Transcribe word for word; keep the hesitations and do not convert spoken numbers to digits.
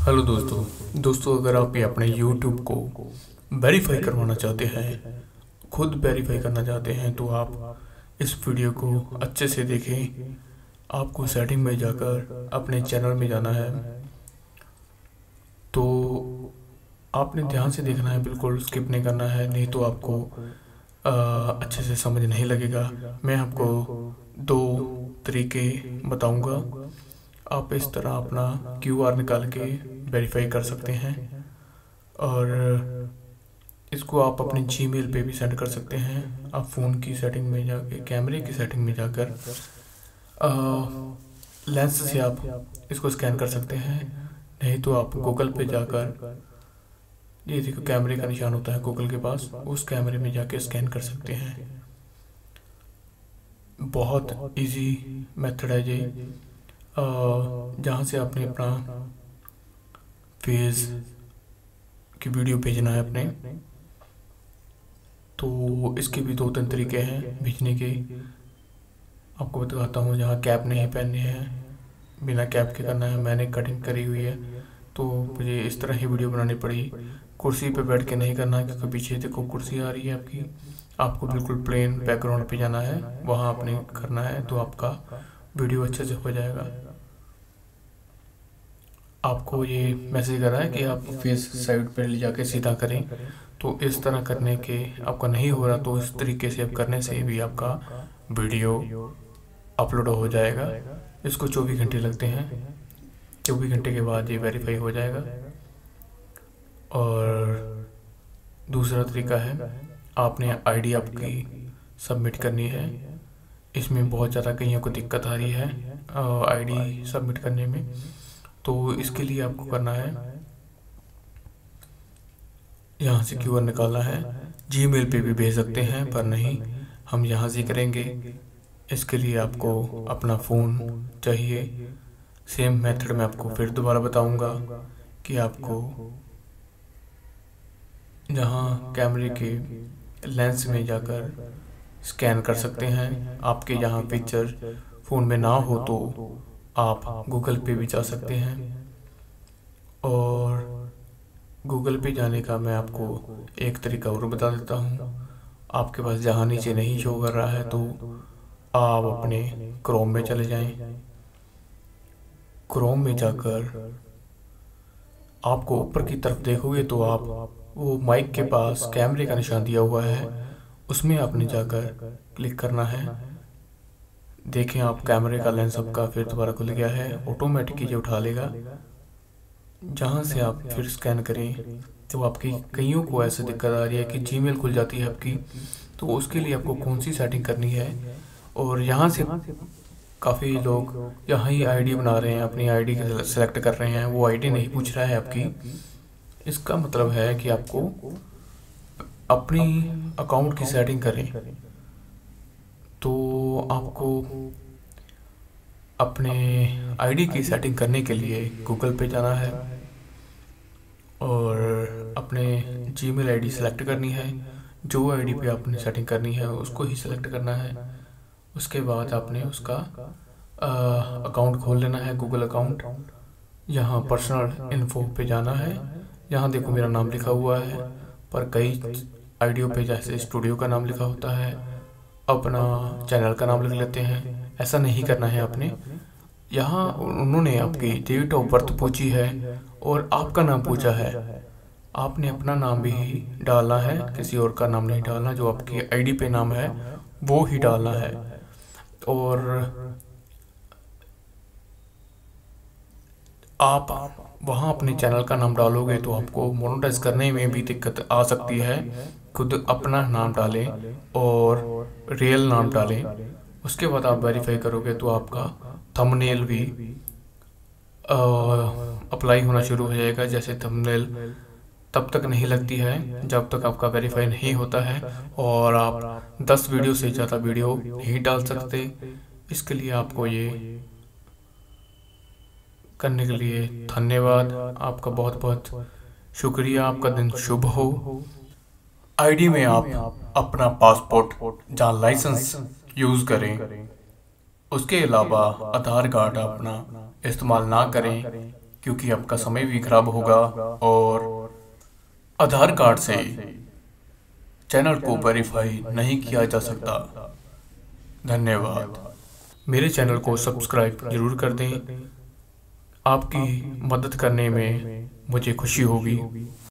Hello दोस्तों दोस्तों अगर आप भी अपने यूट्यूब को वेरीफाई करवाना चाहते हैं, खुद वेरीफाई करना चाहते हैं, तो आप इस वीडियो को अच्छे से देखें। आपको सेटिंग में जाकर अपने चैनल में जाना है, तो आपने ध्यान से देखना है, बिल्कुल स्किप नहीं करना है, नहीं तो आपको आ, अच्छे से समझ नहीं लगेगा। मैं आपको दो तरीके बताऊंगा। आप इस तरह अपना क्यू आर निकाल के वेरीफाई कर सकते हैं, और इसको आप अपने जीमेल पे भी सेंड कर सकते हैं। आप फ़ोन की सेटिंग में जाके, कैमरे की सेटिंग में जाकर लेंस से आप इसको स्कैन कर सकते हैं, नहीं तो आप गूगल पे जाकर, ये देखो कैमरे का निशान होता है गूगल के पास, उस कैमरे में जाके स्कैन कर सकते हैं। बहुत इजी मेथड है ये, जहाँ से आपने अपना फेस की वीडियो भेजना है अपने, तो इसके भी दो तीन तरीके हैं भेजने के। आपको बताता हूँ। जहाँ कैप नहीं पहनने हैं, बिना कैप के करना है। मैंने कटिंग करी हुई है, तो मुझे इस तरह ही वीडियो बनानी पड़ी। कुर्सी पे बैठ के नहीं करना है, क्योंकि पीछे देखो कुर्सी आ रही है आपकी। आपको बिल्कुल प्लेन बैकग्राउंड पे जाना है, वहाँ आपने करना है, तो आपका वीडियो अच्छे से हो जाएगा। आपको ये मैसेज कर रहा है कि आप फेस साइड पे ले जाके सीधा करें, तो इस तरह करने के आपका नहीं हो रहा, तो इस तरीके से आप करने से भी आपका वीडियो अपलोड हो जाएगा। इसको चौबीस घंटे लगते हैं, चौबीस घंटे के बाद ये वेरीफाई हो जाएगा। और दूसरा तरीका है, आपने आईडी आपकी सबमिट करनी है। इसमें बहुत ज़्यादा कईयों को दिक्कत आ रही है आईडी सबमिट करने में, तो इसके लिए आपको करना है, यहाँ से क्यूआर निकालना है। जीमेल पे भी भेज सकते हैं, पर नहीं, हम यहाँ से करेंगे। इसके लिए आपको अपना फ़ोन चाहिए। सेम मेथड में आपको फिर दोबारा बताऊंगा कि आपको जहाँ कैमरे के लेंस में जाकर स्कैन कर सकते हैं। आपके यहाँ पिक्चर फ़ोन में ना हो तो आप गूगल पे भी जा सकते हैं, और गूगल पे जाने का मैं आपको एक तरीका और बता देता हूँ। आपके पास जहाँ नीचे नहीं शो कर रहा है, तो आप अपने क्रोम में चले जाएं। क्रोम में जाकर आपको ऊपर की तरफ देखोगे तो आप वो माइक के पास कैमरे का निशान दिया हुआ है, उसमें आपने जाकर क्लिक करना है। देखें आप, कैमरे का लेंस आपका फिर दोबारा खुल गया है, ऑटोमेटिक ये उठा लेगा। जहाँ से आप फिर स्कैन करें, तो आपकी कईयों को ऐसे दिक्कत आ रही है कि जीमेल खुल जाती है आपकी, तो उसके लिए आपको कौन सी सेटिंग करनी है। और यहाँ से काफ़ी लोग यहाँ ही आईडी बना रहे हैं, अपनी आईडी सेलेक्ट कर रहे हैं, वो आईडी नहीं पूछ रहा है आपकी। इसका मतलब है कि आपको अपनी अकाउंट की सेटिंग करें, तो आपको अपने आईडी की सेटिंग करने के लिए गूगल पे जाना है, और अपने जीमेल आईडी सेलेक्ट करनी है। जो आईडी पे आपने सेटिंग करनी है उसको ही सेलेक्ट करना है। उसके बाद आपने उसका अकाउंट खोल लेना है, गूगल अकाउंट। यहाँ पर्सनल इन्फो पे जाना है। यहाँ देखो मेरा नाम लिखा हुआ है, पर कई आईडियो पे जैसे स्टूडियो का नाम लिखा होता है, अपना चैनल का नाम लिख लेते हैं। ऐसा नहीं करना है आपने। यहाँ उन्होंने आपकी डेट ऑफ बर्थ पूछी है और आपका नाम पूछा है, आपने अपना नाम भी ही डालना है, किसी और का नाम नहीं डालना। जो आपकी आईडी पे नाम है वो ही डालना है। और आप वहाँ अपने चैनल का नाम डालोगे तो आपको मोनेटाइज करने में भी दिक्कत आ सकती है। खुद अपना नाम डालें और रियल नाम डालें। उसके बाद आप वेरीफाई करोगे तो आपका थंबनेल भी अप्लाई होना शुरू हो जाएगा। जैसे थंबनेल तब तक नहीं लगती है जब तक आपका वेरीफाई नहीं होता है, और आप दस वीडियो से ज़्यादा वीडियो नहीं डाल सकते। इसके लिए आपको ये करने के लिए धन्यवाद। आपका बहुत बहुत शुक्रिया। आपका दिन शुभ हो। आईडी में आप अपना पासपोर्ट या लाइसेंस यूज़ करें। उसके अलावा आधार कार्ड अपना इस्तेमाल ना करें। क्योंकि आपका समय भी खराब होगा और आधार कार्ड से चैनल को वेरीफाई नहीं किया जा सकता। धन्यवाद। मेरे चैनल को सब्सक्राइब जरूर कर दें। आपकी मदद करने में मुझे खुशी होगी।